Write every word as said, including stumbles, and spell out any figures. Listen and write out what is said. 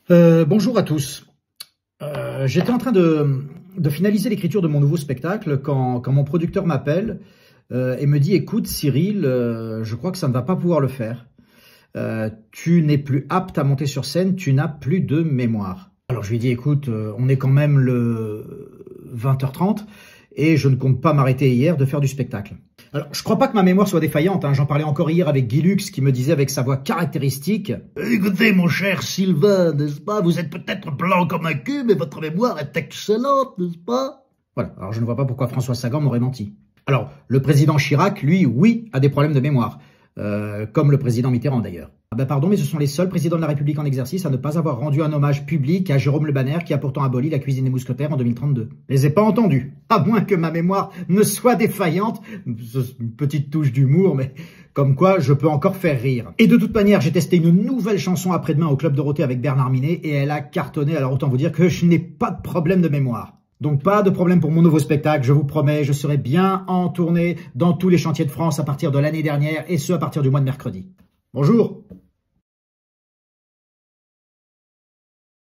Euh, bonjour à tous. Euh, J'étais en train de, de finaliser l'écriture de mon nouveau spectacle quand, quand mon producteur m'appelle euh, et me dit « Écoute Cyril, euh, je crois que ça ne va pas pouvoir le faire. Euh, tu n'es plus apte à monter sur scène, tu n'as plus de mémoire. » Alors je lui ai dit « Écoute, euh, on est quand même le vingt heures trente et je ne compte pas m'arrêter hier de faire du spectacle. » Alors, je crois pas que ma mémoire soit défaillante, hein. J'en parlais encore hier avec Guy Lux qui me disait avec sa voix caractéristique « Écoutez, mon cher Sylvain, n'est-ce pas? Vous êtes peut-être blanc comme un cul, mais votre mémoire est excellente, n'est-ce pas ?» Voilà, alors je ne vois pas pourquoi François Sagan m'aurait menti. Alors, le président Chirac, lui, oui, a des problèmes de mémoire. Euh, comme le président Mitterrand d'ailleurs. Ah ben pardon, mais ce sont les seuls présidents de la République en exercice à ne pas avoir rendu un hommage public à Jérôme Le Banner qui a pourtant aboli la cuisine des mousquetaires en deux mille trente-deux. Je les ai pas entendus, à moins que ma mémoire ne soit défaillante. Une petite touche d'humour, mais comme quoi je peux encore faire rire. Et de toute manière, j'ai testé une nouvelle chanson après-demain au Club Dorothée avec Bernard Minet et elle a cartonné, alors autant vous dire que je n'ai pas de problème de mémoire. Donc pas de problème pour mon nouveau spectacle, je vous promets, je serai bien en tournée dans tous les chantiers de France à partir de l'année dernière et ce à partir du mois de mercredi. Bonjour.